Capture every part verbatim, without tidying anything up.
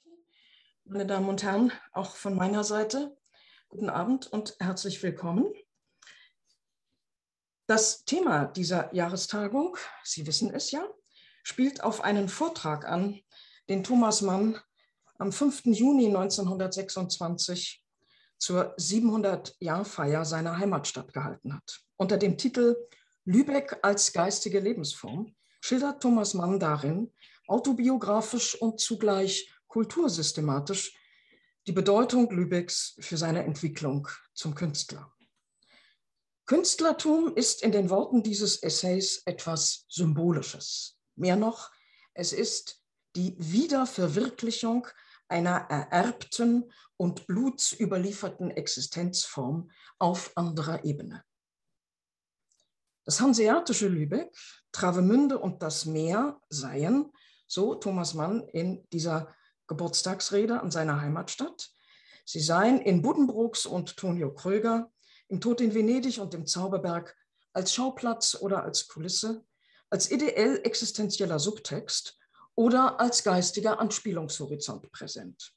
Meine Damen und Herren, auch von meiner Seite, guten Abend und herzlich willkommen. Das Thema dieser Jahrestagung, Sie wissen es ja, spielt auf einen Vortrag an, den Thomas Mann am fünften Juni neunzehnhundertsechsundzwanzig zur siebenhundert-Jahr-Feier seiner Heimatstadt gehalten hat. Unter dem Titel Lübeck als geistige Lebensform schildert Thomas Mann darin autobiografisch und zugleich kultursystematisch die Bedeutung Lübecks für seine Entwicklung zum Künstler. Künstlertum ist in den Worten dieses Essays etwas Symbolisches. Mehr noch, es ist die Wiederverwirklichung einer ererbten und blutsüberlieferten Existenzform auf anderer Ebene. Das hanseatische Lübeck, Travemünde und das Meer seien, so Thomas Mann in dieser Geburtstagsrede an seiner Heimatstadt, sie seien in Buddenbrooks und Tonio Kröger, im Tod in Venedig und im Zauberberg als Schauplatz oder als Kulisse, als ideell existenzieller Subtext oder als geistiger Anspielungshorizont präsent.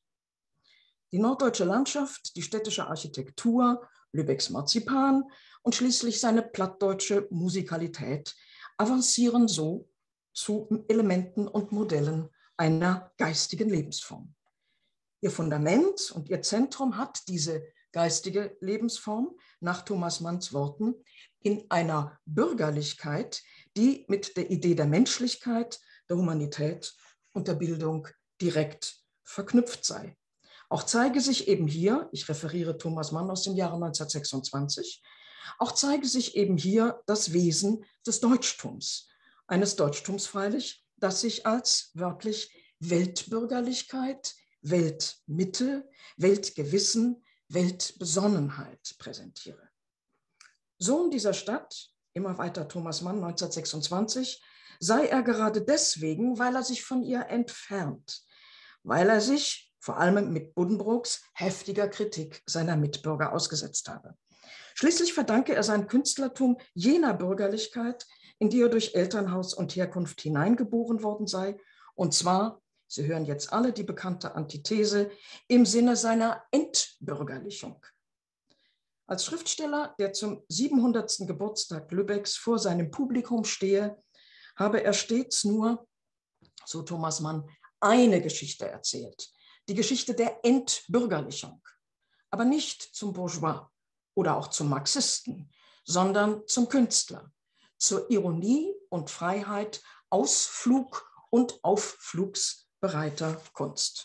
Die norddeutsche Landschaft, die städtische Architektur, Lübecks Marzipan und schließlich seine plattdeutsche Musikalität avancieren so zu Elementen und Modellen einer geistigen Lebensform. Ihr Fundament und ihr Zentrum hat diese geistige Lebensform nach Thomas Manns Worten in einer Bürgerlichkeit, die mit der Idee der Menschlichkeit, der Humanität und der Bildung direkt verknüpft sei. Auch zeige sich eben hier, ich referiere Thomas Mann aus dem Jahre neunzehnhundertsechsundzwanzig, auch zeige sich eben hier das Wesen des Deutschtums, eines Deutschtums freilich, das sich als wörtlich Weltbürgerlichkeit, Weltmitte, Weltgewissen, Weltbesonnenheit präsentiere. Sohn dieser Stadt, immer weiter Thomas Mann neunzehnhundertsechsundzwanzig, sei er gerade deswegen, weil er sich von ihr entfernt, weil er sich vor allem mit Buddenbrooks heftiger Kritik seiner Mitbürger ausgesetzt habe. Schließlich verdanke er sein Künstlertum jener Bürgerlichkeit, in die er durch Elternhaus und Herkunft hineingeboren worden sei, und zwar, Sie hören jetzt alle die bekannte Antithese, im Sinne seiner Entbürgerlichung. Als Schriftsteller, der zum siebenhundertsten Geburtstag Lübecks vor seinem Publikum stehe, habe er stets nur, so Thomas Mann, eine Geschichte erzählt, die Geschichte der Entbürgerlichung, aber nicht zum Bourgeois oder auch zum Marxisten, sondern zum Künstler, zur Ironie und Freiheit Ausflug und Aufflugsbereiter Kunst.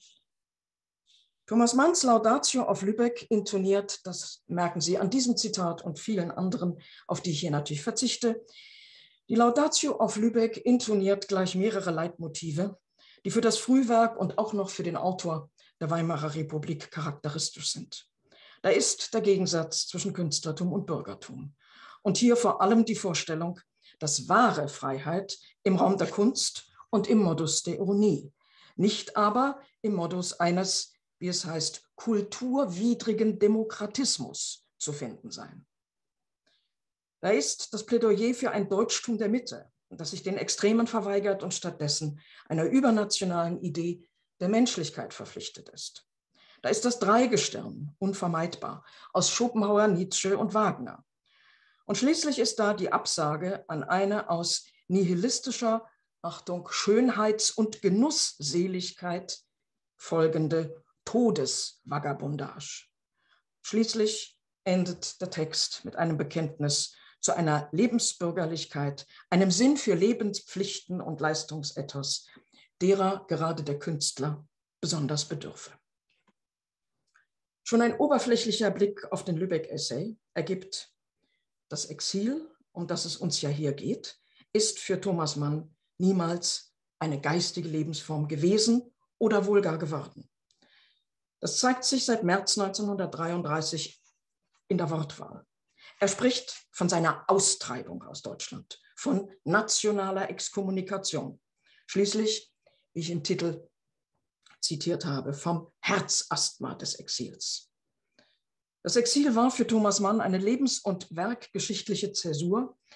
Thomas Manns Laudatio auf Lübeck intoniert, das merken Sie an diesem Zitat und vielen anderen, auf die ich hier natürlich verzichte, die Laudatio auf Lübeck intoniert gleich mehrere Leitmotive, die für das Frühwerk und auch noch für den Autor der Weimarer Republik charakteristisch sind. Da ist der Gegensatz zwischen Künstlertum und Bürgertum. Und hier vor allem die Vorstellung, dass wahre Freiheit im Raum der Kunst und im Modus der Ironie, nicht aber im Modus eines, wie es heißt, kulturwidrigen Demokratismus zu finden sein. Da ist das Plädoyer für ein Deutschtum der Mitte, das sich den Extremen verweigert und stattdessen einer übernationalen Idee der Menschlichkeit verpflichtet ist. Da ist das Dreigestirn, unvermeidbar, aus Schopenhauer, Nietzsche und Wagner. Und schließlich ist da die Absage an eine aus nihilistischer, Achtung, Schönheits- und Genussseligkeit folgende Todesvagabundage. Schließlich endet der Text mit einem Bekenntnis zu einer Lebensbürgerlichkeit, einem Sinn für Lebenspflichten und Leistungsethos, derer gerade der Künstler besonders bedürfe. Schon ein oberflächlicher Blick auf den Lübeck-Essay ergibt, das Exil, um das es uns ja hier geht, ist für Thomas Mann niemals eine geistige Lebensform gewesen oder wohl gar geworden. Das zeigt sich seit März neunzehnhundertdreiunddreißig in der Wortwahl. Er spricht von seiner Austreibung aus Deutschland, von nationaler Exkommunikation. Schließlich, wie ich im Titel zitiert habe, vom Herzasthma des Exils. Das Exil war für Thomas Mann eine lebens- und werkgeschichtliche Zäsur,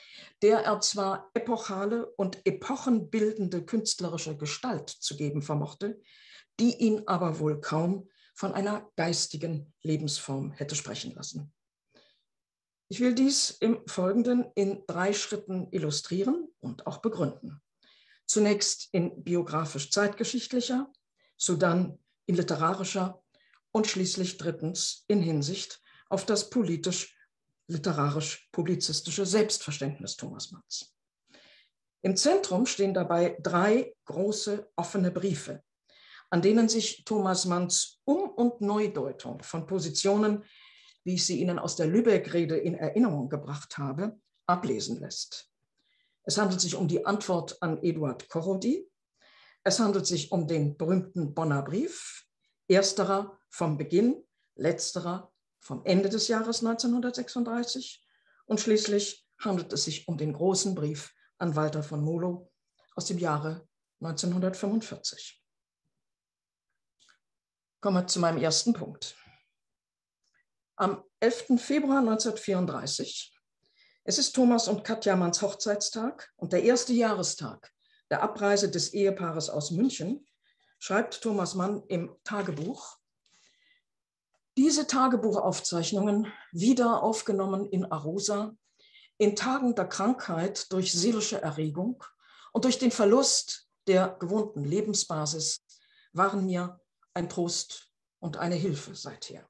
der er zwar epochale und epochenbildende künstlerische Gestalt zu geben vermochte, die ihn aber wohl kaum von einer geistigen Lebensform hätte sprechen lassen. Ich will dies im Folgenden in drei Schritten illustrieren und auch begründen. Zunächst in biografisch-zeitgeschichtlicher, sodann in literarischer und schließlich drittens in Hinsicht auf das politisch-literarisch-publizistische Selbstverständnis Thomas Manns. Im Zentrum stehen dabei drei große offene Briefe, an denen sich Thomas Manns Um- und Neudeutung von Positionen, wie ich sie Ihnen aus der Lübeck-Rede in Erinnerung gebracht habe, ablesen lässt. Es handelt sich um die Antwort an Eduard Korrodi. Es handelt sich um den berühmten Bonner Brief, ersterer vom Beginn, letzterer vom Ende des Jahres neunzehnhundertsechsunddreißig. Und schließlich handelt es sich um den großen Brief an Walter von Molow aus dem Jahre neunzehnhundertfünfundvierzig. Kommen wir zu meinem ersten Punkt. Am elften Februar neunzehnhundertvierunddreißig, es ist Thomas und Katja Manns Hochzeitstag und der erste Jahrestag der Abreise des Ehepaares aus München, schreibt Thomas Mann im Tagebuch: Diese Tagebuchaufzeichnungen, wieder aufgenommen in Arosa, in Tagen der Krankheit durch seelische Erregung und durch den Verlust der gewohnten Lebensbasis, waren mir ein Trost und eine Hilfe seither.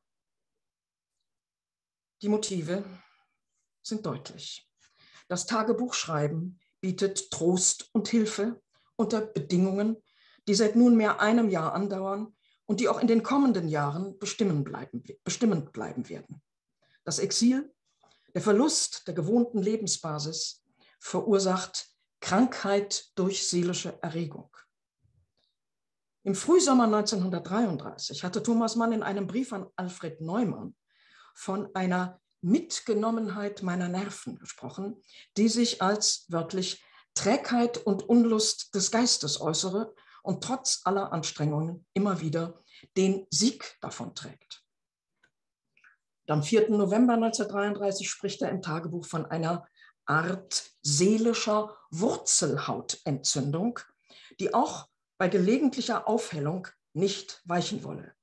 Die Motive sind deutlich. Das Tagebuchschreiben bietet Trost und Hilfe unter Bedingungen, die seit nunmehr einem Jahr andauern und die auch in den kommenden Jahren bestimmend bleiben, bestimmend bleiben werden. Das Exil, der Verlust der gewohnten Lebensbasis, verursacht Krankheit durch seelische Erregung. Im Frühsommer neunzehnhundertdreiunddreißig hatte Thomas Mann in einem Brief an Alfred Neumann von einer Mitgenommenheit meiner Nerven gesprochen, die sich als wörtlich Trägheit und Unlust des Geistes äußere und trotz aller Anstrengungen immer wieder den Sieg davonträgt. Am vierten November neunzehnhundertdreiunddreißig spricht er im Tagebuch von einer Art seelischer Wurzelhautentzündung, die auch bei gelegentlicher Aufhellung nicht weichen wolle.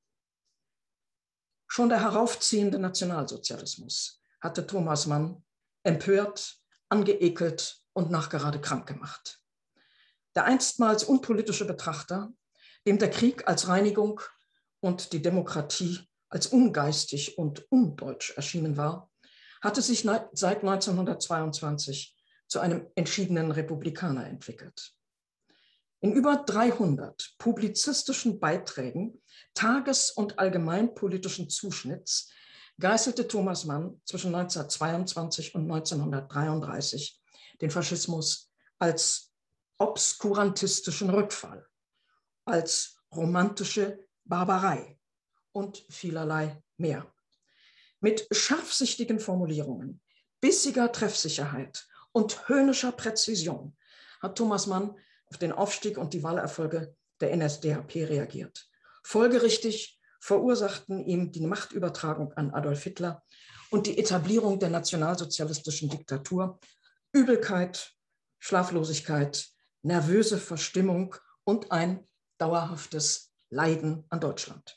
Schon der heraufziehende Nationalsozialismus hatte Thomas Mann empört, angeekelt und nachgerade krank gemacht. Der einstmals unpolitische Betrachter, dem der Krieg als Reinigung und die Demokratie als ungeistig und undeutsch erschienen war, hatte sich seit neunzehnhundertzweiundzwanzig zu einem entschiedenen Republikaner entwickelt. In über dreihundert publizistischen Beiträgen tages- und allgemeinpolitischen Zuschnitts geißelte Thomas Mann zwischen neunzehnhundertzweiundzwanzig und neunzehnhundertdreiunddreißig den Faschismus als obskurantistischen Rückfall, als romantische Barbarei und vielerlei mehr. Mit scharfsichtigen Formulierungen, bissiger Treffsicherheit und höhnischer Präzision hat Thomas Mann auf den Aufstieg und die Wahlerfolge der N S D A P reagiert. Folgerichtig verursachten ihm die Machtübertragung an Adolf Hitler und die Etablierung der nationalsozialistischen Diktatur Übelkeit, Schlaflosigkeit, nervöse Verstimmung und ein dauerhaftes Leiden an Deutschland.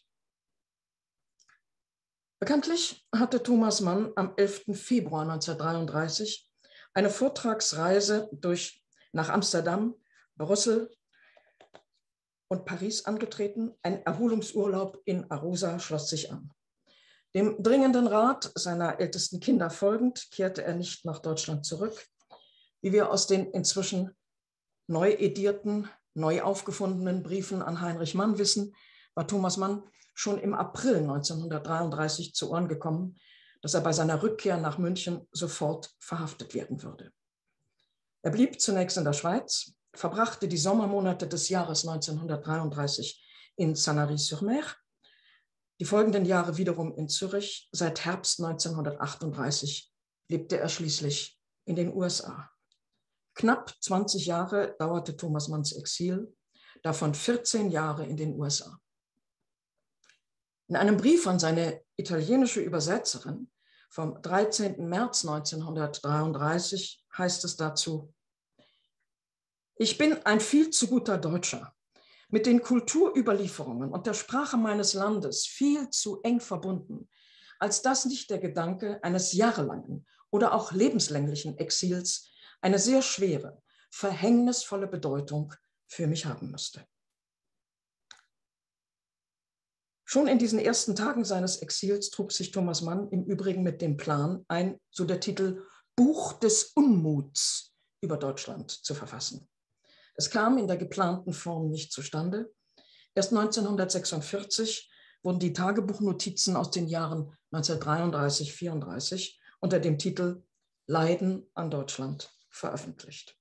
Bekanntlich hatte Thomas Mann am elften Februar neunzehnhundertdreiunddreißig eine Vortragsreise durch, nach Amsterdam, Brüssel und Paris angetreten. Ein Erholungsurlaub in Arosa schloss sich an. Dem dringenden Rat seiner ältesten Kinder folgend kehrte er nicht nach Deutschland zurück. Wie wir aus den inzwischen neu edierten, neu aufgefundenen Briefen an Heinrich Mann wissen, war Thomas Mann schon im April neunzehnhundertdreiunddreißig zu Ohren gekommen, dass er bei seiner Rückkehr nach München sofort verhaftet werden würde. Er blieb zunächst in der Schweiz, verbrachte die Sommermonate des Jahres neunzehnhundertdreiunddreißig in Sanary-sur-Mer, die folgenden Jahre wiederum in Zürich. Seit Herbst neunzehnhundertachtunddreißig lebte er schließlich in den U S A. Knapp zwanzig Jahre dauerte Thomas Manns Exil, davon vierzehn Jahre in den U S A. In einem Brief an seine italienische Übersetzerin vom dreizehnten März neunzehnhundertdreiunddreißig heißt es dazu: Ich bin ein viel zu guter Deutscher, mit den Kulturüberlieferungen und der Sprache meines Landes viel zu eng verbunden, als dass nicht der Gedanke eines jahrelangen oder auch lebenslänglichen Exils eine sehr schwere, verhängnisvolle Bedeutung für mich haben müsste. Schon in diesen ersten Tagen seines Exils trug sich Thomas Mann im Übrigen mit dem Plan ein, so der Titel Buch des Unmuts über Deutschland zu verfassen. Es kam in der geplanten Form nicht zustande. Erst neunzehnhundertsechsundvierzig wurden die Tagebuchnotizen aus den Jahren neunzehnhundertdreiunddreißig bis vierunddreißig unter dem Titel Leiden an Deutschland veröffentlicht.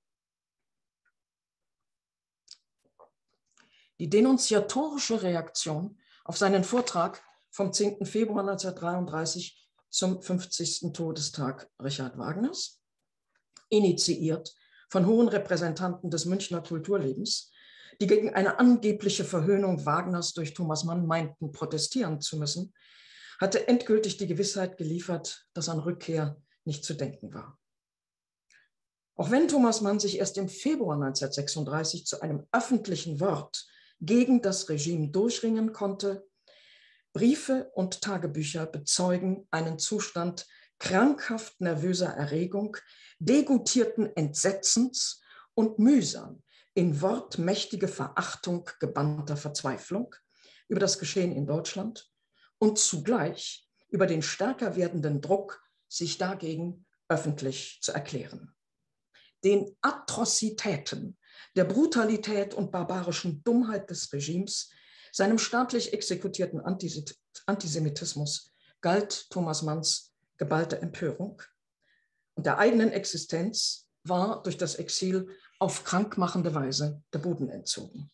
Die denunziatorische Reaktion auf seinen Vortrag vom zehnten Februar neunzehnhundertdreiunddreißig zum fünfzigsten Todestag Richard Wagners, initiiert von hohen Repräsentanten des Münchner Kulturlebens, die gegen eine angebliche Verhöhnung Wagners durch Thomas Mann meinten, protestieren zu müssen, hatte endgültig die Gewissheit geliefert, dass an Rückkehr nicht zu denken war. Auch wenn Thomas Mann sich erst im Februar neunzehnhundertsechsunddreißig zu einem öffentlichen Wort gegen das Regime durchringen konnte, Briefe und Tagebücher bezeugen einen Zustand krankhaft nervöser Erregung, degutierten Entsetzens und mühsam in wortmächtige Verachtung gebannter Verzweiflung über das Geschehen in Deutschland und zugleich über den stärker werdenden Druck, sich dagegen öffentlich zu erklären. Den Atrozitäten, der Brutalität und barbarischen Dummheit des Regimes, seinem staatlich exekutierten Antisemitismus galt Thomas Manns geballte Empörung und der eigenen Existenz war durch das Exil auf krankmachende Weise der Boden entzogen.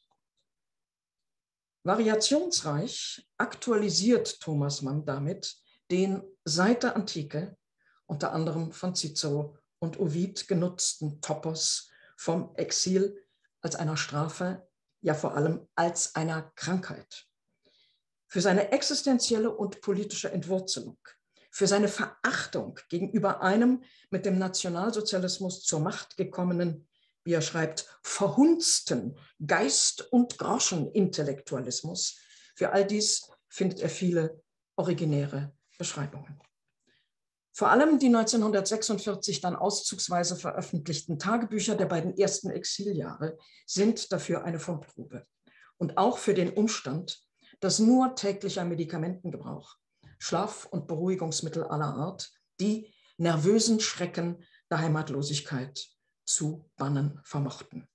Variationsreich aktualisiert Thomas Mann damit den seit der Antike, unter anderem von Cicero und Ovid genutzten Topos vom Exil als einer Strafe, ja vor allem als einer Krankheit. Für seine existenzielle und politische Entwurzelung, für seine Verachtung gegenüber einem mit dem Nationalsozialismus zur Macht gekommenen, wie er schreibt, verhunzten Geist- und Groschenintellektualismus. Für all dies findet er viele originäre Beschreibungen. Vor allem die neunzehnhundertsechsundvierzig dann auszugsweise veröffentlichten Tagebücher der beiden ersten Exiljahre sind dafür eine Fundgrube. Und auch für den Umstand, dass nur täglicher Medikamentengebrauch, Schlaf- und Beruhigungsmittel aller Art die nervösen Schrecken der Heimatlosigkeit zu bannen vermochten.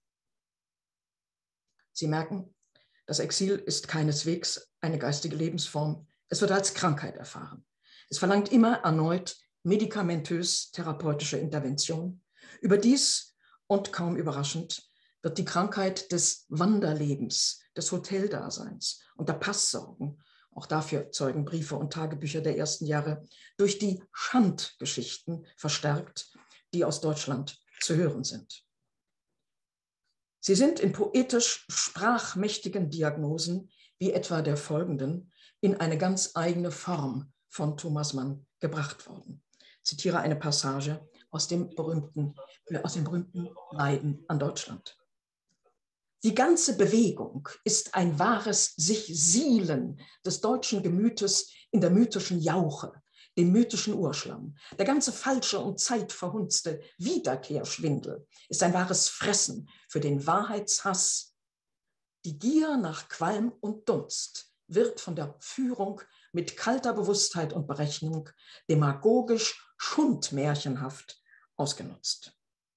Sie merken, das Exil ist keineswegs eine geistige Lebensform. Es wird als Krankheit erfahren. Es verlangt immer erneut medikamentös-therapeutische Intervention. Überdies und kaum überraschend wird die Krankheit des Wanderlebens, des Hoteldaseins und der Passsorgen, auch dafür zeugen Briefe und Tagebücher der ersten Jahre, durch die Schandgeschichten verstärkt, die aus Deutschland zu hören sind. Sie sind in poetisch sprachmächtigen Diagnosen, wie etwa der folgenden, in eine ganz eigene Form von Thomas Mann gebracht worden. Ich zitiere eine Passage aus dem berühmten, aus dem berühmten Leiden an Deutschland. Die ganze Bewegung ist ein wahres Sich-Sielen des deutschen Gemütes in der mythischen Jauche, dem mythischen Urschlamm. Der ganze falsche und zeitverhunzte Wiederkehrschwindel ist ein wahres Fressen für den Wahrheitshass. Die Gier nach Qualm und Dunst wird von der Führung mit kalter Bewusstheit und Berechnung demagogisch schundmärchenhaft ausgenutzt.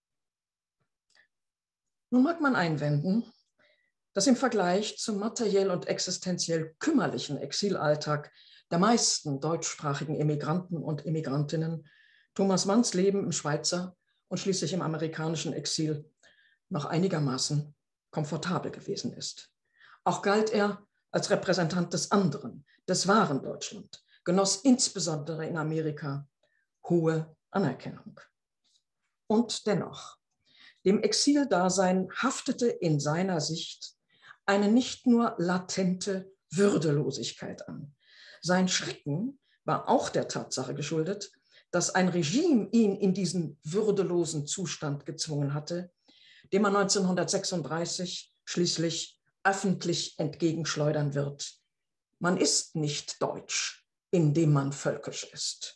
Nun mag man einwenden, dass im Vergleich zum materiell und existenziell kümmerlichen Exilalltag der meisten deutschsprachigen Emigranten und Emigrantinnen Thomas Manns Leben im Schweizer und schließlich im amerikanischen Exil noch einigermaßen komfortabel gewesen ist. Auch galt er als Repräsentant des anderen, des wahren Deutschland, genoss insbesondere in Amerika hohe Anerkennung. Und dennoch, dem Exildasein haftete in seiner Sicht eine nicht nur latente Würdelosigkeit an. Sein Schrecken war auch der Tatsache geschuldet, dass ein Regime ihn in diesen würdelosen Zustand gezwungen hatte, dem man neunzehnhundertsechsunddreißig schließlich öffentlich entgegenschleudern wird. Man ist nicht deutsch, indem man völkisch ist.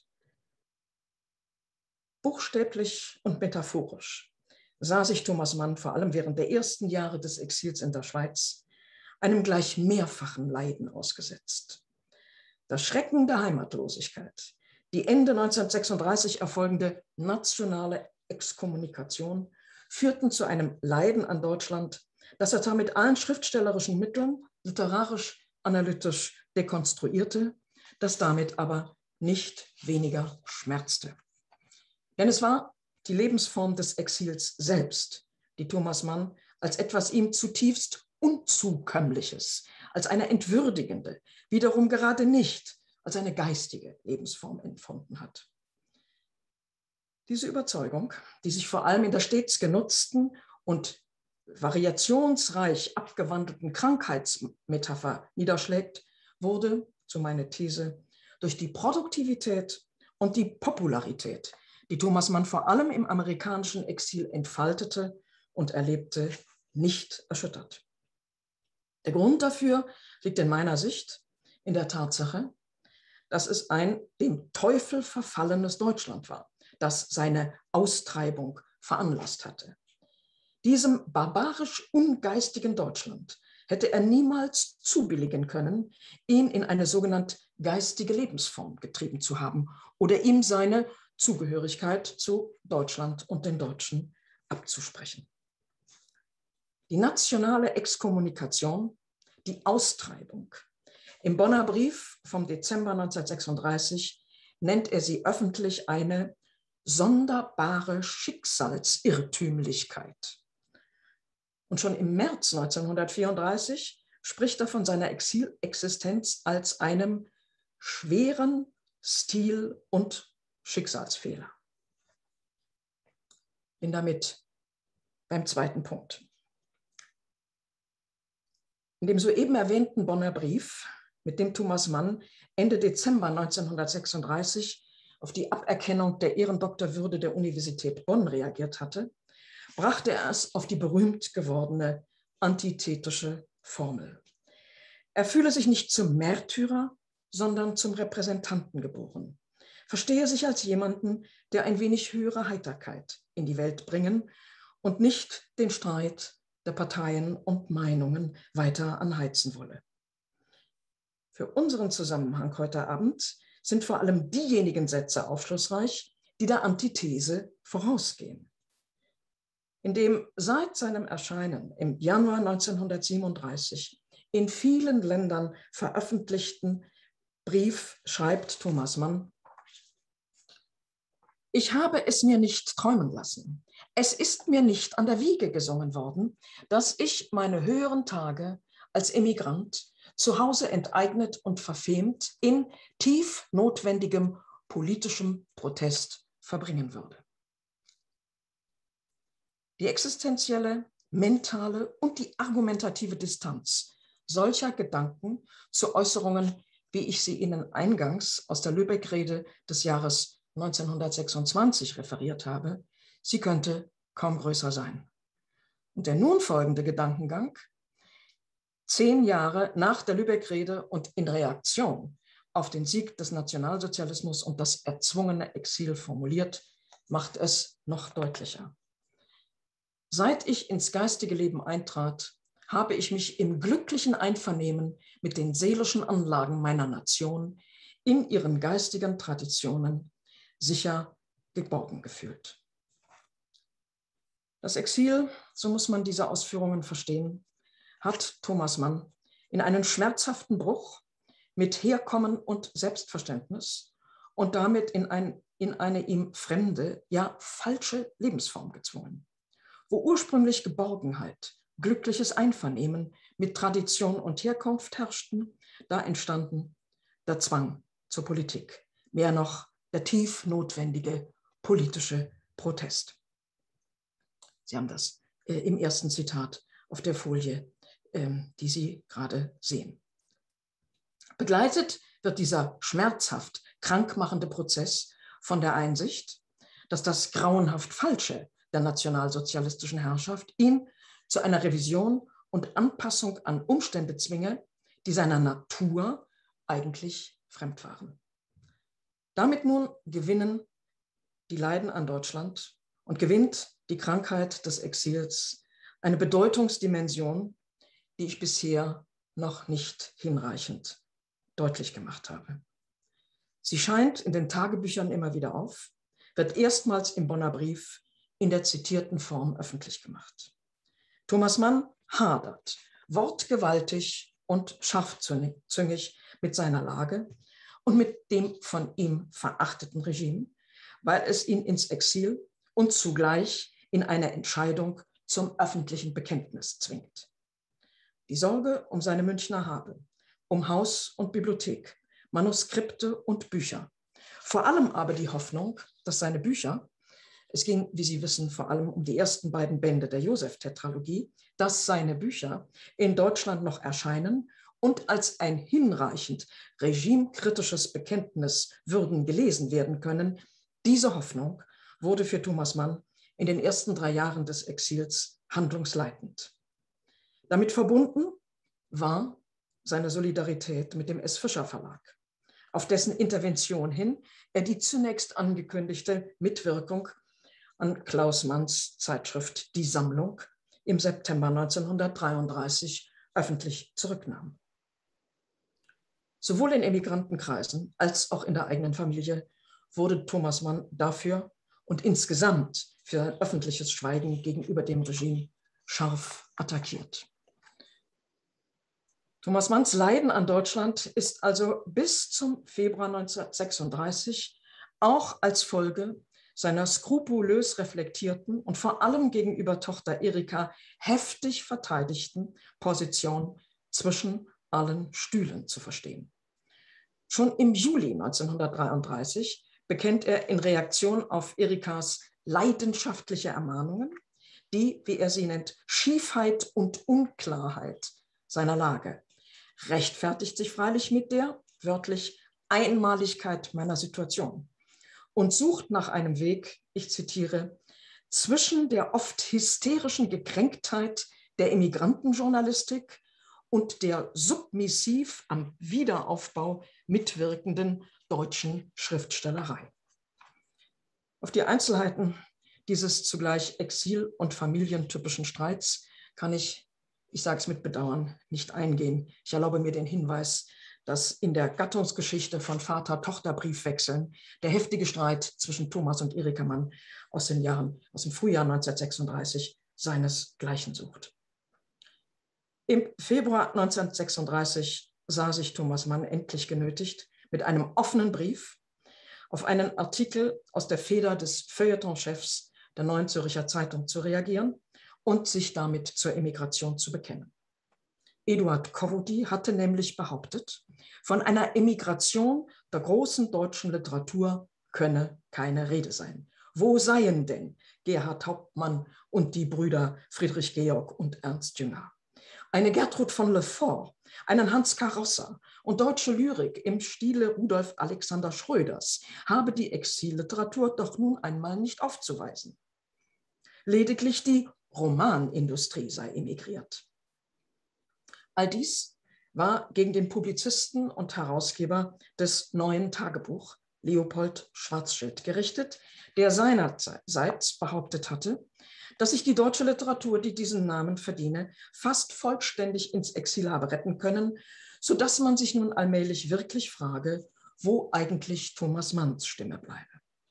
Buchstäblich und metaphorisch sah sich Thomas Mann vor allem während der ersten Jahre des Exils in der Schweiz einem gleich mehrfachen Leiden ausgesetzt. Das Schrecken der Heimatlosigkeit, die Ende neunzehnhundertsechsunddreißig erfolgende nationale Exkommunikation führten zu einem Leiden an Deutschland, das er zwar mit allen schriftstellerischen Mitteln literarisch, analytisch dekonstruierte, das damit aber nicht weniger schmerzte. Denn es war die Lebensform des Exils selbst, die Thomas Mann als etwas ihm zutiefst Unzukömmliches, als eine entwürdigende, wiederum gerade nicht als eine geistige Lebensform empfunden hat. Diese Überzeugung, die sich vor allem in der stets genutzten und variationsreich abgewandelten Krankheitsmetapher niederschlägt, wurde, so meine These, durch die Produktivität und die Popularität, die Thomas Mann vor allem im amerikanischen Exil entfaltete und erlebte, nicht erschüttert. Der Grund dafür liegt in meiner Sicht in der Tatsache, dass es ein dem Teufel verfallenes Deutschland war, das seine Austreibung veranlasst hatte. Diesem barbarisch ungeistigen Deutschland hätte er niemals zubilligen können, ihn in eine sogenannte geistige Lebensform getrieben zu haben oder ihm seine Zugehörigkeit zu Deutschland und den Deutschen abzusprechen. Die nationale Exkommunikation, die Austreibung. Im Bonner Brief vom Dezember neunzehnhundertsechsunddreißig nennt er sie öffentlich eine sonderbare Schicksalsirrtümlichkeit. Und schon im März neunzehnhundertvierunddreißig spricht er von seiner Exilexistenz als einem schweren Stil- und Schicksalsfehler. Bin damit beim zweiten Punkt. In dem soeben erwähnten Bonner Brief, mit dem Thomas Mann Ende Dezember neunzehnhundertsechsunddreißig auf die Aberkennung der Ehrendoktorwürde der Universität Bonn reagiert hatte, brachte er es auf die berühmt gewordene antithetische Formel. Er fühle sich nicht zum Märtyrer, sondern zum Repräsentanten geboren. Verstehe sich als jemanden, der ein wenig höhere Heiterkeit in die Welt bringen und nicht den Streit der Parteien und Meinungen weiter anheizen wolle. Für unseren Zusammenhang heute Abend sind vor allem diejenigen Sätze aufschlussreich, die der Antithese vorausgehen. In dem seit seinem Erscheinen im Januar neunzehnhundertsiebenunddreißig in vielen Ländern veröffentlichten Brief schreibt Thomas Mann: Ich habe es mir nicht träumen lassen. Es ist mir nicht an der Wiege gesungen worden, dass ich meine höheren Tage als Emigrant zu Hause enteignet und verfemt in tief notwendigem politischem Protest verbringen würde. Die existenzielle, mentale und die argumentative Distanz solcher Gedanken zu Äußerungen, wie ich sie Ihnen eingangs aus der Lübeck-Rede des Jahres neunzehnhundertsechsundzwanzig referiert habe, sie könnte kaum größer sein. Und der nun folgende Gedankengang, zehn Jahre nach der Lübeck-Rede und in Reaktion auf den Sieg des Nationalsozialismus und das erzwungene Exil formuliert, macht es noch deutlicher. Seit ich ins geistige Leben eintrat, habe ich mich im glücklichen Einvernehmen mit den seelischen Anlagen meiner Nation in ihren geistigen Traditionen sicher geborgen gefühlt. Das Exil, so muss man diese Ausführungen verstehen, hat Thomas Mann in einen schmerzhaften Bruch mit Herkommen und Selbstverständnis und damit in, ein, in eine ihm fremde, ja falsche Lebensform gezwungen, wo ursprünglich Geborgenheit, glückliches Einvernehmen mit Tradition und Herkunft herrschten, da entstanden der Zwang zur Politik, mehr noch der tief notwendige politische Protest. Sie haben das äh, im ersten Zitat auf der Folie, ähm, die Sie gerade sehen. Begleitet wird dieser schmerzhaft krankmachende Prozess von der Einsicht, dass das grauenhaft Falsche der nationalsozialistischen Herrschaft ihn zu einer Revision und Anpassung an Umstände zwinge, die seiner Natur eigentlich fremd waren. Damit nun gewinnen die Leiden an Deutschland und gewinnt die Krankheit des Exils eine Bedeutungsdimension, die ich bisher noch nicht hinreichend deutlich gemacht habe. Sie scheint in den Tagebüchern immer wieder auf, wird erstmals im Bonner Brief in der zitierten Form öffentlich gemacht. Thomas Mann hadert wortgewaltig und scharfzüngig mit seiner Lage und mit dem von ihm verachteten Regime, weil es ihn ins Exil und zugleich in eine Entscheidung zum öffentlichen Bekenntnis zwingt. Die Sorge um seine Münchner Habe, um Haus und Bibliothek, Manuskripte und Bücher, vor allem aber die Hoffnung, dass seine Bücher, es ging, wie Sie wissen, vor allem um die ersten beiden Bände der Joseph-Tetralogie, dass seine Bücher in Deutschland noch erscheinen und als ein hinreichend regimekritisches Bekenntnis würden gelesen werden können. Diese Hoffnung wurde für Thomas Mann in den ersten drei Jahren des Exils handlungsleitend. Damit verbunden war seine Solidarität mit dem S. Fischer Verlag, auf dessen Intervention hin er die zunächst angekündigte Mitwirkung an Klaus Manns Zeitschrift Die Sammlung im September neunzehnhundertdreiunddreißig öffentlich zurücknahm. Sowohl in Emigrantenkreisen als auch in der eigenen Familie wurde Thomas Mann dafür und insgesamt für sein öffentliches Schweigen gegenüber dem Regime scharf attackiert. Thomas Manns Leiden an Deutschland ist also bis zum Februar neunzehnhundertsechsunddreißig auch als Folge seiner skrupulös reflektierten und vor allem gegenüber Tochter Erika heftig verteidigten Position zwischen allen Stühlen zu verstehen. Schon im Juli neunzehnhundertdreiunddreißig bekennt er in Reaktion auf Erikas leidenschaftliche Ermahnungen die, wie er sie nennt, Schiefheit und Unklarheit seiner Lage, rechtfertigt sich freilich mit der, wörtlich, Einmaligkeit meiner Situation und sucht nach einem Weg, ich zitiere, zwischen der oft hysterischen Gekränktheit der Immigrantenjournalistik und der submissiv am Wiederaufbau mitwirkenden deutschen Schriftstellerei. Auf die Einzelheiten dieses zugleich exil- und familientypischen Streits kann ich, ich sage es mit Bedauern, nicht eingehen. Ich erlaube mir den Hinweis, dass in der Gattungsgeschichte von Vater-Tochter-Briefwechseln der heftige Streit zwischen Thomas und Erika Mann aus den Jahren, aus dem Frühjahr neunzehnhundertsechsunddreißig seinesgleichen sucht. Im Februar neunzehnhundertsechsunddreißig sah sich Thomas Mann endlich genötigt, mit einem offenen Brief auf einen Artikel aus der Feder des Feuilletonchefs der Neuen Zürcher Zeitung zu reagieren und sich damit zur Emigration zu bekennen. Eduard Kowody hatte nämlich behauptet, von einer Emigration der großen deutschen Literatur könne keine Rede sein. Wo seien denn Gerhard Hauptmann und die Brüder Friedrich Georg und Ernst Jünger? Eine Gertrud von Le Fort, einen Hans Carosser und deutsche Lyrik im Stile Rudolf Alexander Schröders habe die Exilliteratur doch nun einmal nicht aufzuweisen. Lediglich die Romanindustrie sei emigriert. All dies war gegen den Publizisten und Herausgeber des Neuen Tagebuch, Leopold Schwarzschild, gerichtet, der seinerseits behauptet hatte, dass sich die deutsche Literatur, die diesen Namen verdiene, fast vollständig ins Exil habe retten können, sodass man sich nun allmählich wirklich frage, wo eigentlich Thomas Manns Stimme bleibe.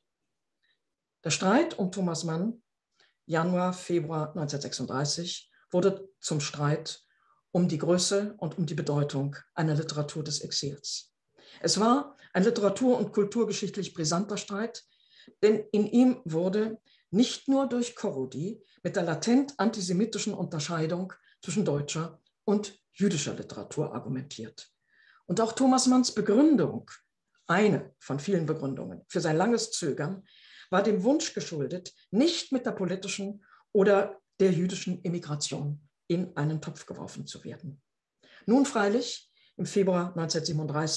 Der Streit um Thomas Mann, Januar, Februar neunzehnhundertsechsunddreißig, wurde zum Streit um die Größe und um die Bedeutung einer Literatur des Exils. Es war ein literatur- und kulturgeschichtlich brisanter Streit, denn in ihm wurde nicht nur durch Kowody mit der latent antisemitischen Unterscheidung zwischen deutscher und jüdischer Literatur argumentiert. Und auch Thomas Manns Begründung, eine von vielen Begründungen für sein langes Zögern, war dem Wunsch geschuldet, nicht mit der politischen oder der jüdischen Emigration in einen Topf geworfen zu werden. Nun freilich, im Februar neunzehnhundertsiebenunddreißig,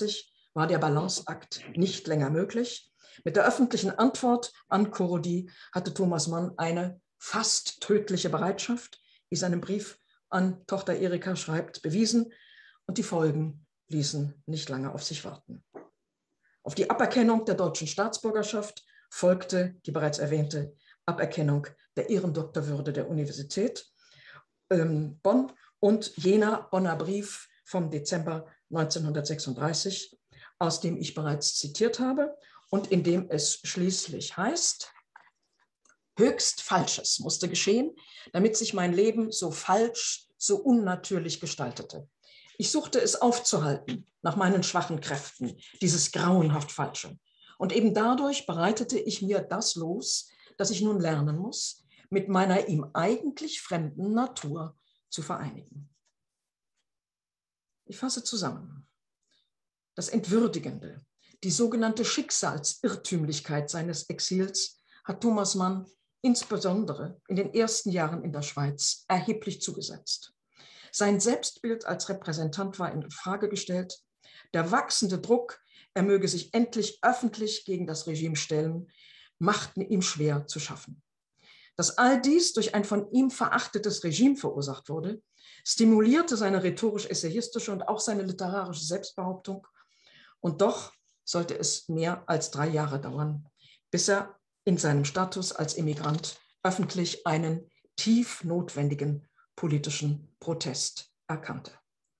war der Balanceakt nicht länger möglich. Mit der öffentlichen Antwort an Korrodi hatte Thomas Mann eine fast tödliche Bereitschaft, wie seinem Brief an Tochter Erika schreibt, bewiesen, und die Folgen ließen nicht lange auf sich warten. Auf die Aberkennung der deutschen Staatsbürgerschaft folgte die bereits erwähnte Aberkennung der Ehrendoktorwürde der Universität ähm, Bonn und jener Bonner Brief vom Dezember neunzehnhundertsechsunddreißig, aus dem ich bereits zitiert habe und in dem es schließlich heißt: Höchst Falsches musste geschehen, damit sich mein Leben so falsch, so unnatürlich gestaltete. Ich suchte es aufzuhalten nach meinen schwachen Kräften, dieses grauenhaft Falsche. Und eben dadurch bereitete ich mir das los, das ich nun lernen muss, mit meiner ihm eigentlich fremden Natur zu vereinigen. Ich fasse zusammen. Das Entwürdigende, die sogenannte Schicksalsirrtümlichkeit seines Exils hat Thomas Mann insbesondere in den ersten Jahren in der Schweiz erheblich zugesetzt. Sein Selbstbild als Repräsentant war in Frage gestellt. Der wachsende Druck, er möge sich endlich öffentlich gegen das Regime stellen, machten ihm schwer zu schaffen. Dass all dies durch ein von ihm verachtetes Regime verursacht wurde, stimulierte seine rhetorisch-essayistische und auch seine literarische Selbstbehauptung. Und doch sollte es mehr als drei Jahre dauern, bis er in seinem Status als Emigrant öffentlich einen tief notwendigen politischen Protest erkannte.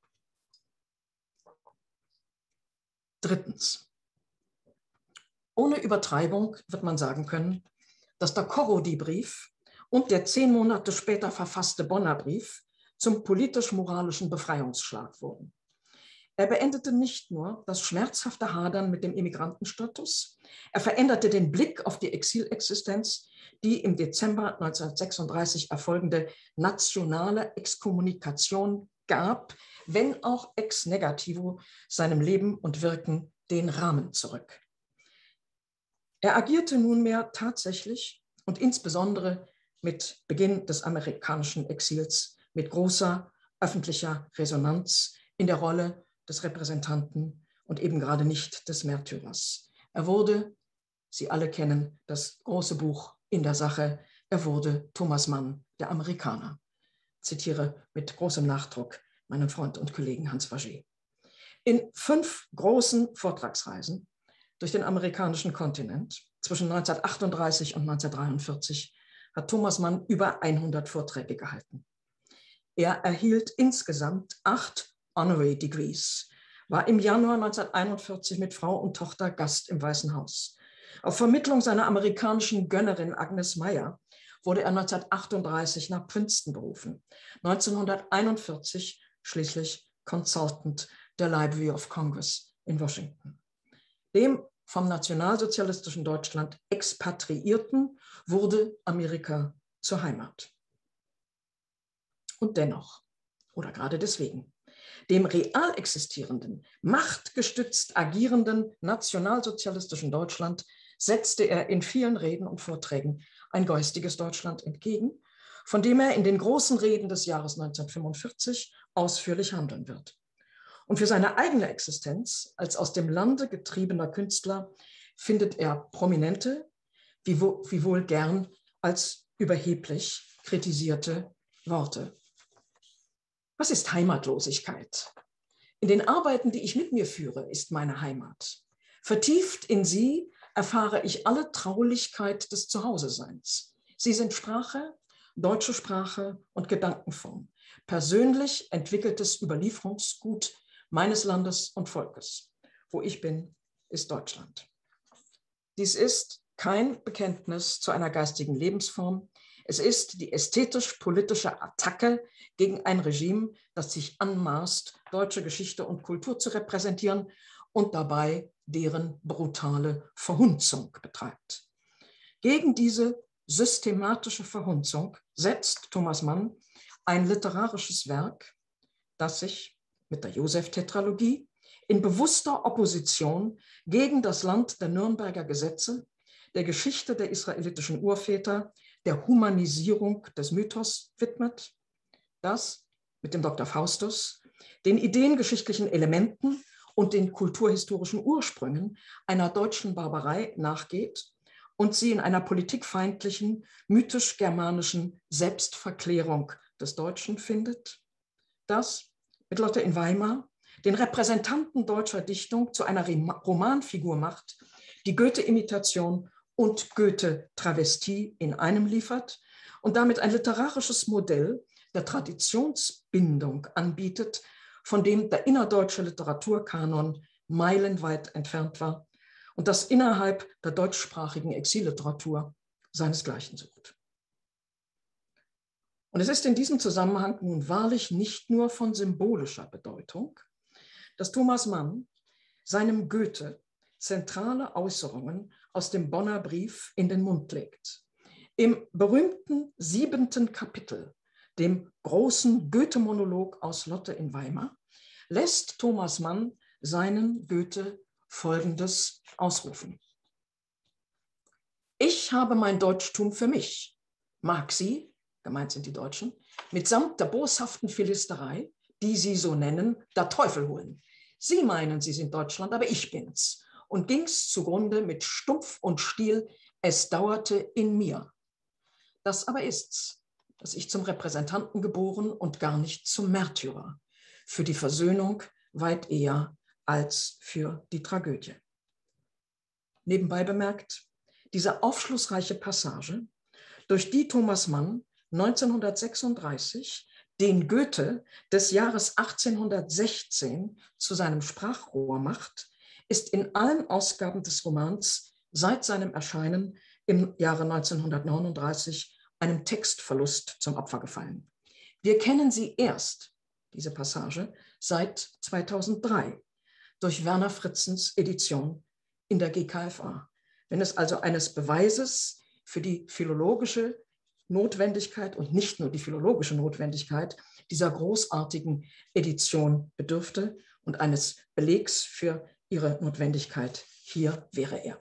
Drittens. Ohne Übertreibung wird man sagen können, dass der Korrodi-Brief und der zehn Monate später verfasste Bonner Brief zum politisch-moralischen Befreiungsschlag wurden. Er beendete nicht nur das schmerzhafte Hadern mit dem Immigrantenstatus, er veränderte den Blick auf die Exilexistenz, die im Dezember neunzehnhundertsechsunddreißig erfolgende nationale Exkommunikation gab, wenn auch ex negativo, seinem Leben und Wirken den Rahmen zurück. Er agierte nunmehr tatsächlich und insbesondere mit Beginn des amerikanischen Exils mit großer öffentlicher Resonanz in der Rolle des Repräsentanten und eben gerade nicht des Märtyrers. Er wurde, Sie alle kennen das große Buch in der Sache, er wurde Thomas Mann, der Amerikaner. Ich zitiere mit großem Nachdruck meinen Freund und Kollegen Hans Faget. In fünf großen Vortragsreisen durch den amerikanischen Kontinent zwischen neunzehnhundertachtunddreißig und neunzehnhundertdreiundvierzig hat Thomas Mann über hundert Vorträge gehalten. Er erhielt insgesamt acht Honorary Degrees, war im Januar neunzehnhunderteinundvierzig mit Frau und Tochter Gast im Weißen Haus. Auf Vermittlung seiner amerikanischen Gönnerin Agnes Meyer wurde er neunzehnhundertachtunddreißig nach Princeton berufen, neunzehnhunderteinundvierzig schließlich Consultant der Library of Congress in Washington. Dem vom nationalsozialistischen Deutschland Expatriierten wurde Amerika zur Heimat. Und dennoch, oder gerade deswegen, dem real existierenden, machtgestützt agierenden nationalsozialistischen Deutschland setzte er in vielen Reden und Vorträgen ein geistiges Deutschland entgegen, von dem er in den großen Reden des Jahres neunzehnhundertfünfundvierzig ausführlich handeln wird. Und für seine eigene Existenz als aus dem Lande getriebener Künstler findet er prominente, wiewohl gern als überheblich kritisierte Worte. Was ist Heimatlosigkeit? In den Arbeiten, die ich mit mir führe, ist meine Heimat. Vertieft in sie erfahre ich alle Traulichkeit des Zuhause-Seins. Sie sind Sprache, deutsche Sprache und Gedankenform, persönlich entwickeltes Überlieferungsgut meines Landes und Volkes. Wo ich bin, ist Deutschland. Dies ist kein Bekenntnis zu einer geistigen Lebensform. Es ist die ästhetisch-politische Attacke gegen ein Regime, das sich anmaßt, deutsche Geschichte und Kultur zu repräsentieren und dabei deren brutale Verhunzung betreibt. Gegen diese systematische Verhunzung setzt Thomas Mann ein literarisches Werk, das sich mit der Joseph-Tetralogie in bewusster Opposition gegen das Land der Nürnberger Gesetze, der Geschichte der israelitischen Urväter, der Humanisierung des Mythos widmet, das mit dem Doktor Faustus den ideengeschichtlichen Elementen und den kulturhistorischen Ursprüngen einer deutschen Barbarei nachgeht und sie in einer politikfeindlichen, mythisch-germanischen Selbstverklärung des Deutschen findet, das mit Lotte in Weimar den Repräsentanten deutscher Dichtung zu einer Romanfigur macht, die Goethe-Imitation und Goethe-Travestie in einem liefert und damit ein literarisches Modell der Traditionsbindung anbietet, von dem der innerdeutsche Literaturkanon meilenweit entfernt war und das innerhalb der deutschsprachigen Exilliteratur seinesgleichen sucht. Und es ist in diesem Zusammenhang nun wahrlich nicht nur von symbolischer Bedeutung, dass Thomas Mann seinem Goethe zentrale Äußerungen aus dem Bonner Brief in den Mund legt. Im berühmten siebenten Kapitel, dem großen Goethe-Monolog aus Lotte in Weimar, lässt Thomas Mann seinen Goethe Folgendes ausrufen. Ich habe mein Deutschtum für mich, mag sie, gemeint sind die Deutschen, mitsamt der boshaften Philisterei, die sie so nennen, der Teufel holen. Sie meinen, sie sind Deutschland, aber ich bin's. Und ging's zugrunde mit Stumpf und Stiel, es dauerte in mir. Das aber ist's, dass ich zum Repräsentanten geboren und gar nicht zum Märtyrer, für die Versöhnung weit eher als für die Tragödie. Nebenbei bemerkt, diese aufschlussreiche Passage, durch die Thomas Mann neunzehnhundertsechsunddreißig den Goethe des Jahres achtzehnhundertsechzehn zu seinem Sprachrohr macht, ist in allen Ausgaben des Romans seit seinem Erscheinen im Jahre neunzehnhundertneununddreißig einem Textverlust zum Opfer gefallen. Wir kennen sie erst, diese Passage, seit zweitausenddrei durch Werner Fritzens Edition in der G K F A, wenn es also eines Beweises für die philologische Notwendigkeit und nicht nur die philologische Notwendigkeit dieser großartigen Edition bedürfte und eines Belegs für ihre Notwendigkeit. Hier wäre er.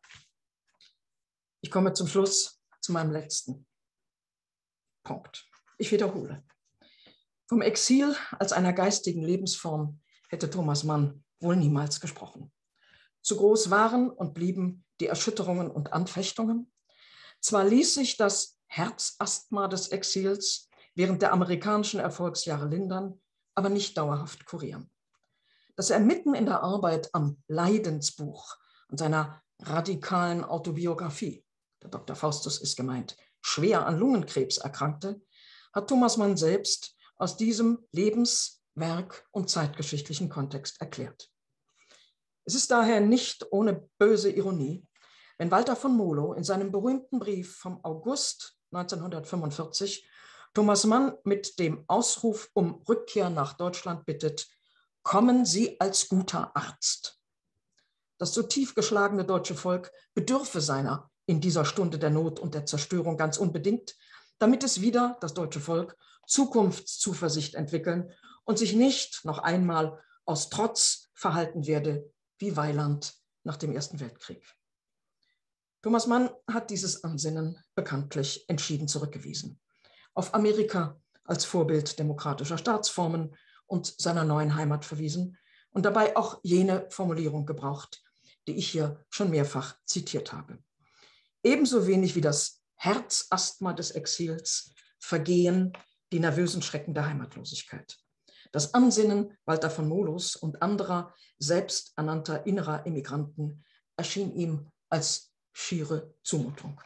Ich komme zum Schluss zu meinem letzten Punkt. Ich wiederhole. Vom Exil als einer geistigen Lebensform hätte Thomas Mann wohl niemals gesprochen. Zu groß waren und blieben die Erschütterungen und Anfechtungen. Zwar ließ sich das Herzasthma des Exils während der amerikanischen Erfolgsjahre lindern, aber nicht dauerhaft kurieren. Dass er mitten in der Arbeit am Leidensbuch und seiner radikalen Autobiografie, der Doktor Faustus ist gemeint, schwer an Lungenkrebs erkrankte, hat Thomas Mann selbst aus diesem Lebens-, Werk- und zeitgeschichtlichen Kontext erklärt. Es ist daher nicht ohne böse Ironie, wenn Walter von Molow in seinem berühmten Brief vom August neunzehnhundertfünfundvierzig Thomas Mann mit dem Ausruf um Rückkehr nach Deutschland bittet: Kommen Sie als guter Arzt. Das so tief geschlagene deutsche Volk bedürfe seiner in dieser Stunde der Not und der Zerstörung ganz unbedingt, damit es wieder, das deutsche Volk, Zukunftszuversicht entwickeln und sich nicht noch einmal aus Trotz verhalten werde wie Weiland nach dem Ersten Weltkrieg. Thomas Mann hat dieses Ansinnen bekanntlich entschieden zurückgewiesen. Auf Amerika als Vorbild demokratischer Staatsformen und seiner neuen Heimat verwiesen und dabei auch jene Formulierung gebraucht, die ich hier schon mehrfach zitiert habe. Ebenso wenig wie das Herzasthma des Exils vergehen die nervösen Schrecken der Heimatlosigkeit. Das Ansinnen Walter von Molows und anderer selbsternannter innerer Emigranten erschien ihm als schiere Zumutung.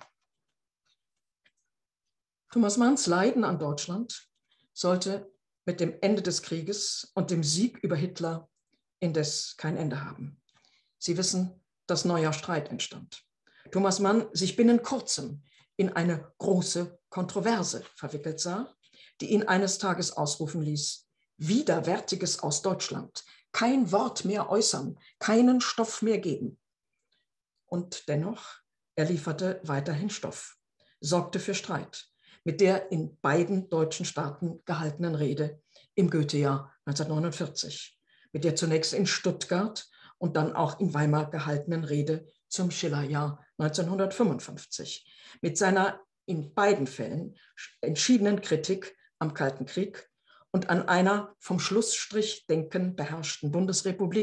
Thomas Manns Leiden an Deutschland sollte mit dem Ende des Krieges und dem Sieg über Hitler indes kein Ende haben. Sie wissen, dass neuer Streit entstand. Thomas Mann sich binnen kurzem in eine große Kontroverse verwickelt sah, die ihn eines Tages ausrufen ließ: Widerwärtiges aus Deutschland, kein Wort mehr äußern, keinen Stoff mehr geben. Und dennoch, er lieferte weiterhin Stoff, sorgte für Streit mit der in beiden deutschen Staaten gehaltenen Rede im Goethejahr neunzehnhundertneunundvierzig, mit der zunächst in Stuttgart und dann auch in Weimar gehaltenen Rede zum Schillerjahr neunzehnhundertfünfundfünfzig, mit seiner in beiden Fällen entschiedenen Kritik am Kalten Krieg und an einer vom Schlussstrich Denken beherrschten Bundesrepublik,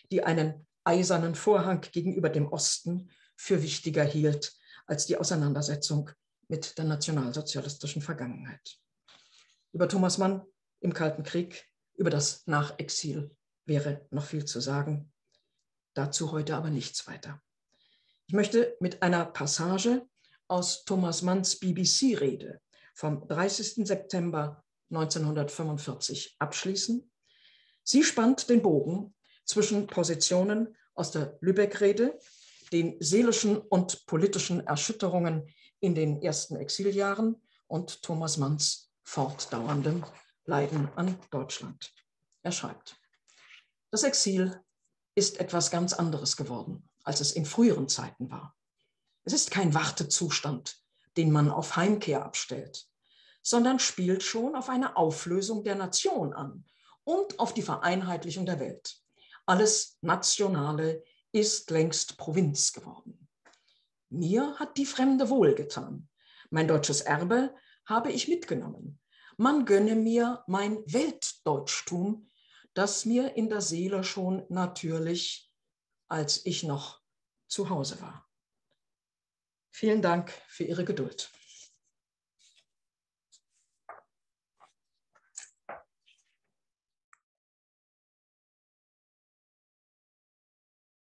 die einen eisernen Vorhang gegenüber dem Osten für wichtiger hielt als die Auseinandersetzung mit der nationalsozialistischen Vergangenheit. Über Thomas Mann im Kalten Krieg, über das Nachexil wäre noch viel zu sagen. Dazu heute aber nichts weiter. Ich möchte mit einer Passage aus Thomas Manns B B C-Rede vom dreißigsten September neunzehnhundertfünfundvierzig abschließen. Sie spannt den Bogen zwischen Positionen aus der Lübeck-Rede, den seelischen und politischen Erschütterungen in den ersten Exiljahren und Thomas Manns fortdauerndem Leiden an Deutschland. Er schreibt: Das Exil ist etwas ganz anderes geworden, als es in früheren Zeiten war. Es ist kein Wartezustand, den man auf Heimkehr abstellt, sondern spielt schon auf eine Auflösung der Nation an und auf die Vereinheitlichung der Welt. Alles Nationale ist längst Provinz geworden. Mir hat die Fremde wohlgetan. Mein deutsches Erbe habe ich mitgenommen. Man gönne mir mein Weltdeutschtum, das mir in der Seele schon natürlich, als ich noch zu Hause war. Vielen Dank für Ihre Geduld.